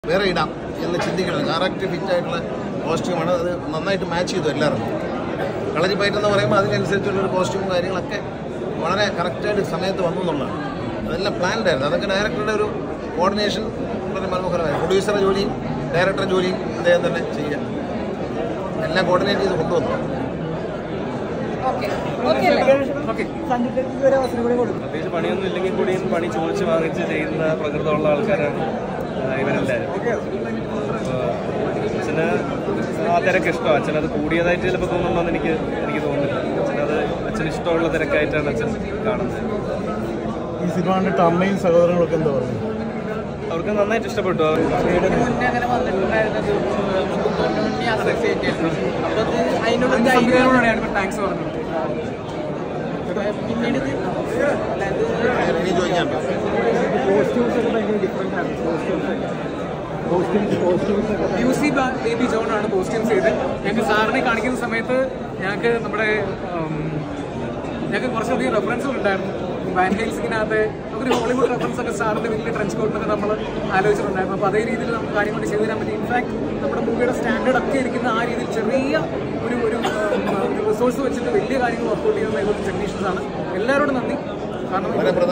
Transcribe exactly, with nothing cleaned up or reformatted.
വേറെ ഇടാം എന്ന് ചിന്തിക്കണം. കറക്റ്റ് ഫിറ്റായിട്ടുള്ള കോസ്റ്റ്യൂമാണ്. അത് നന്നായിട്ട് മാച്ച് ചെയ്തു എല്ലാവർക്കും. കളരിപ്പയറ്റെന്ന് പറയുമ്പോൾ അതിനനുസരിച്ചുള്ളൊരു കോസ്റ്റ്യൂമും കാര്യങ്ങളൊക്കെ വളരെ കറക്റ്റായിട്ട് സമയത്ത് വന്നു എന്നുള്ളതാണ്. അതെല്ലാം പ്ലാൻഡ് ആയിരുന്നു. അതൊക്കെ ഡയറക്ടറുടെ ഒരു കോർഡിനേഷൻ വളരെ മനോഹരമായിരുന്നു. പ്രൊഡ്യൂസറുടെ ജോലിയും ഡയറക്ടറുടെ ജോലിയും അദ്ദേഹം തന്നെ ചെയ്യുക, എല്ലാം കോർഡിനേറ്റ് ചെയ്ത് കൊണ്ടുവന്നു. പ്രത്യേകിച്ച് പണിയൊന്നും ഇല്ലെങ്കിൽ കൂടിയും പണി ചോദിച്ച് വാങ്ങിച്ച് ചെയ്യുന്ന പ്രകൃതമുള്ള ആൾക്കാരാണ് ഇവരെല്ലാവരും. അച്ഛന് ആ തിരക്ക് ഇഷ്ടമാണ്. അച്ഛനത് കൂടിയതായിട്ട് ചിലപ്പോൾ തോന്നുന്നുണ്ടെന്ന് എനിക്ക് എനിക്ക് തോന്നുന്നില്ല. അച്ഛനത് അച്ഛന് ഇഷ്ടമുള്ള തിരക്കായിട്ടാണ് അച്ഛൻ കാണുന്നത്. ഈ സിനിമ കണ്ടിട്ട് അമ്മയും സഹോദരങ്ങളൊക്കെ എന്താ പറയുന്നത്? അവർക്ക് നന്നായിട്ട് ഇഷ്ടപ്പെട്ടു. ഇനി ചോദിക്കാനുണ്ടോ? യൂസി ബേബി ജോണാണ് കോസ്റ്റ്യൂംസ് ചെയ്ത് ഞങ്ങൾക്ക് സാറിനെ കാണിക്കുന്ന സമയത്ത് ഞങ്ങൾക്ക് നമ്മുടെ ഞങ്ങൾക്ക് കുറച്ചധികം റെഫറൻസുകൾ ഉണ്ടായിരുന്നു. വാൻ ഹെൽസിങ്ങിനകത്ത് ഒരു ഹോളിവുഡ് റെഫറൻസ് ഒക്കെ സാറിൻ്റെ വലിയ ട്രെഞ്ച് കോട്ടൊക്കെ നമ്മൾ ആലോചിച്ചിട്ടുണ്ടായിരുന്നു. അപ്പോൾ അതേ രീതിയിൽ നമുക്ക് കാര്യങ്ങൾ ചെയ്തു തരാൻ പറ്റി. ഇൻഫാക്ട് നമ്മുടെ മൂവിയുടെ സ്റ്റാൻഡേർഡ് ഒക്കെ ഇരിക്കുന്ന ആ രീതിയിൽ ചെറിയ ഒരു ഒരു റിസോഴ്സ് വെച്ചിട്ട് വലിയ കാര്യങ്ങൾ വർക്കൗട്ട് ചെയ്യുന്ന ടെക്നീഷ്യൻസാണ്. എല്ലാവരോടും നന്ദി. കാരണം